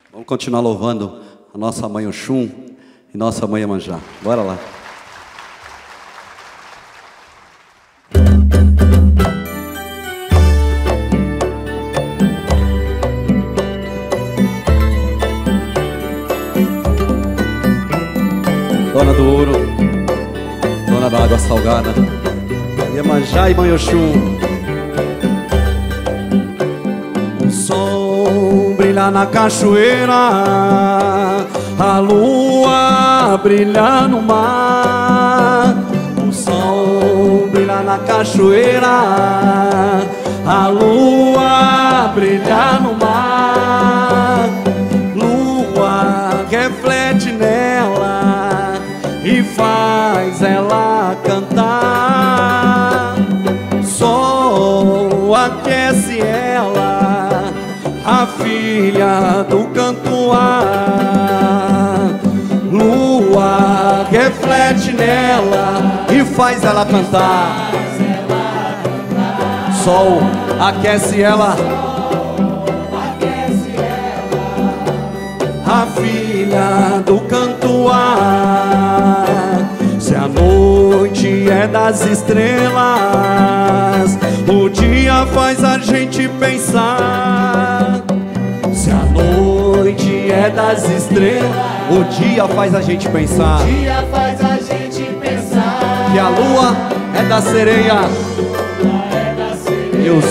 Vamos continuar louvando a nossa mãe Oxum e nossa mãe Iemanjá. Bora lá. Dona do ouro, dona da água salgada, Iemanjá e mãe Oxum. O sol brilha na cachoeira, a lua brilha no mar. O sol brilha na cachoeira, a lua brilha no mar. Lua reflete nela e faz ela cantar. Sol aquece ela, a filha do cantuar. Lua reflete nela e faz ela cantar. Sol aquece ela, a filha do cantuar. Se a noite é das estrelas, o dia faz a gente pensar. Se a noite é das estrelas, o dia faz a gente pensar. O dia faz a gente pensar. Que a lua é da sereia, e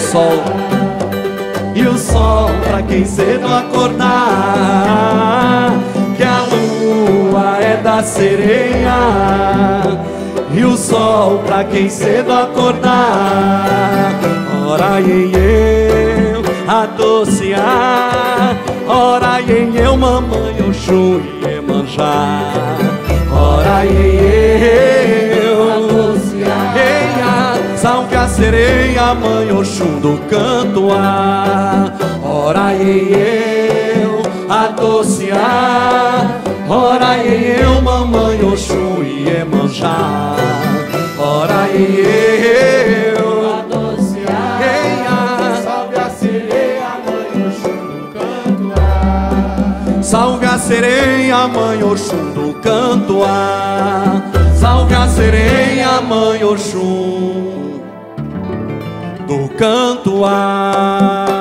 o sol pra quem cedo acordar. Que a lua é da sereia e o sol pra quem cedo acordar. Ora em eu adociar, ora em eu mamãe Oxum e Iemanjá. Ora em eu adociar, salve a sereia, mãe Oxum do cantuar. Ora em eu adociar, ora em eu mamãe Oxum e Iemanjá. Ora em eu adociar, salve a sereia, mãe Oxum do cantuar. Salve a sereia, mãe Oxum do cantuar. Salve a sereia, mãe Oxum do cantuar.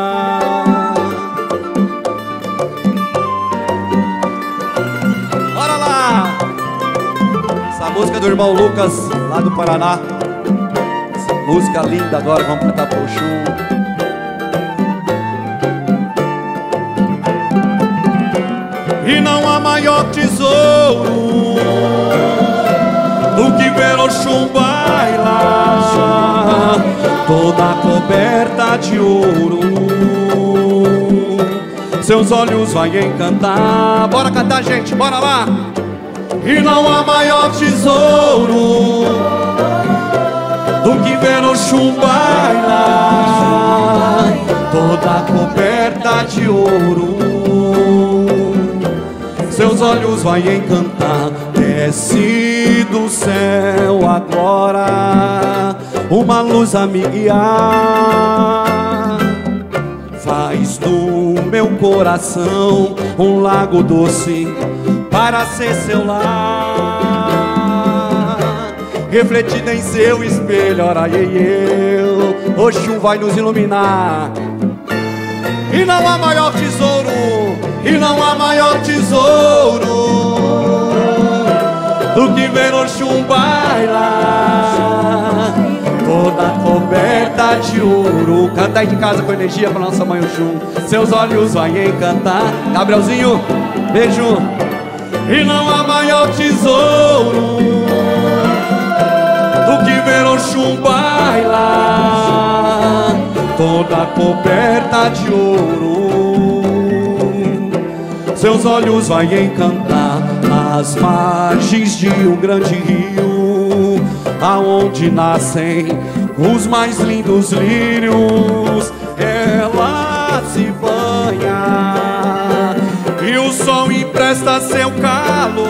Bora lá! Essa música do irmão Lucas, lá do Paraná. Essa música linda agora, vamos cantar pro Oxum. E não há maior tesouro do que ver Oxum bailar, toda coberta de ouro. Seus olhos vai encantar. Bora cantar, gente, bora lá! E não há maior tesouro do que ver Oxum bailar, toda coberta de ouro. Seus olhos vai encantar. Desce do céu agora uma luz a me guiar. Faz do meu coração um lago doce para ser seu lar. Refletido em seu espelho, ora eu, Oxum vai nos iluminar. E não há maior tesouro, e não há maior tesouro do que ver Oxum bailar, toda coberta de ouro. Canta aí de casa com energia pra nossa mãe Oxum. Seus olhos vai encantar. Gabrielzinho, beijo. E não há maior tesouro do que ver Oxum bailar, toda coberta de ouro. Seus olhos vai encantar as margens de um grande rio, aonde nascem os mais lindos lírios. Ela se banha e o sol empresta seu calor,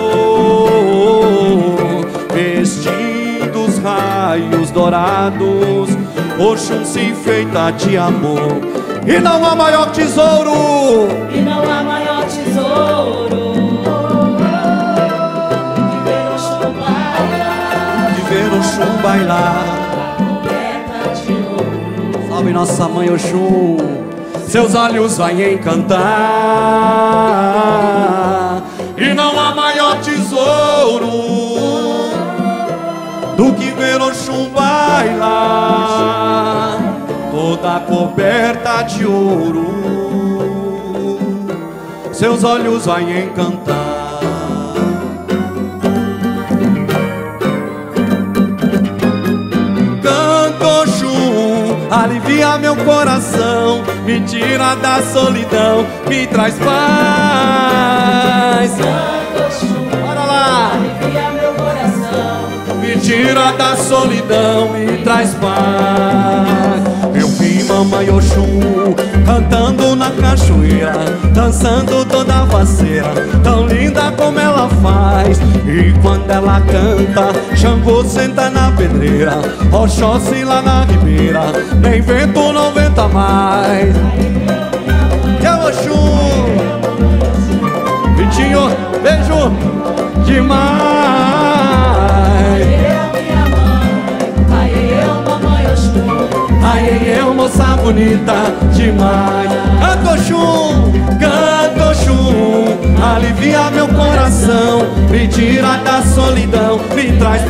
vestindo os raios dourados. Oxum se enfeita de amor E não há maior tesouro, e não há maior tesouro que ver o chum bailar, de ver o chum bailar. coberta de ouro. Salve nossa mãe Oxum, seus olhos vai encantar. E não há maior tesouro do que ver Oxum bailar, toda coberta de ouro, seus olhos vai encantar. Canto Oxum, alivia meu coração, me tira da solidão, me traz paz. Canto Oxum, Bora lá! alivia meu coração, Me tira da solidão, me traz paz. Eu vi mamãe Oxum cantando na cachoeira, dançando toda faceira, tão linda como ela faz. E quando ela canta, Xangô senta na pedreira, Oxóssi lá na ribeira, nem vento não venta mais. E a Oxum, Vitinho, beijo demais. Ai, eu, moça bonita demais. Canto Oxum, alivia meu coração, me tira da solidão, me traz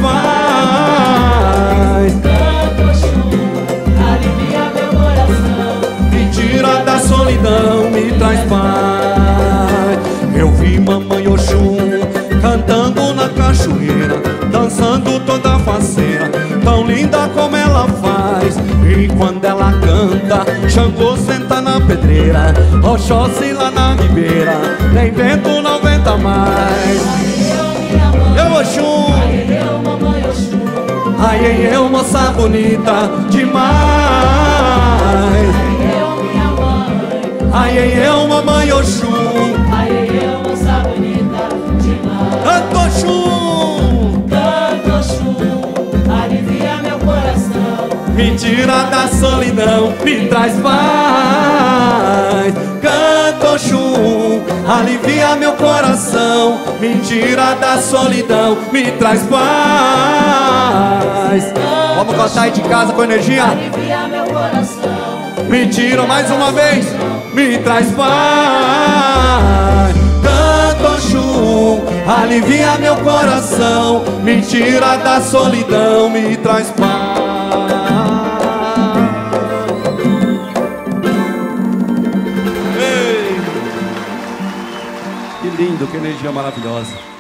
paz. Canto Oxum, alivia meu coração, Me tira da solidão, me traz paz. Eu vi mamãe Oxum cantando na cachoeira, dançando toda faceira, tão linda como ela faz. E quando ela canta, Xangô senta na pedreira, Oxóssi lá na ribeira, nem vento não venta mais. Eu Oxum, eu, mamãe Oxum, ai, eu, moça bonita demais. eu, minha mãe, Ai, eu, mamãe Oxum, ai, eu, moça bonita demais. canto Oxum, Canto Oxum, alivia meu coração, me tira da solidão, me traz paz. Canto Oxum, alivia meu coração, me tira da solidão, me traz paz. Vamos cantar aí de casa com energia. alivia meu coração, Me tira mais uma vez, me traz paz. Canto Oxum, alivia meu coração, me tira da solidão, me traz paz. Ei, que lindo, que energia maravilhosa.